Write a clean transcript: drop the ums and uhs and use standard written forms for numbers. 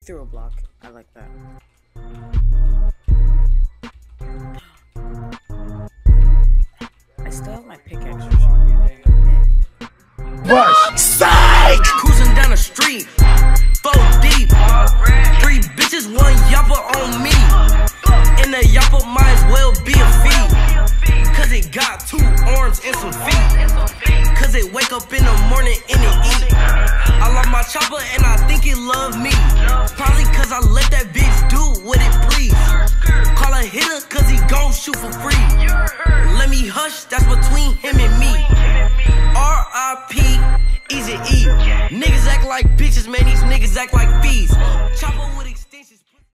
Through a block. I like that. I still have my pickaxe. What? Psych! Cruising down the street, 4 deep. 3 bitches, 1 yapper on me. And the yapper might as well be a feet. Cause it got 2 arms and some feet. Cause it wake up in the morning and it eat. I love my chopper and I think it love me. Probably cause I let that bitch do what it please. Call a hitter cause he gon' shoot for free. Let me hush, that's between him and me. R.I.P. Easy E. Niggas act like bitches, man, these niggas act like fees. Chopper with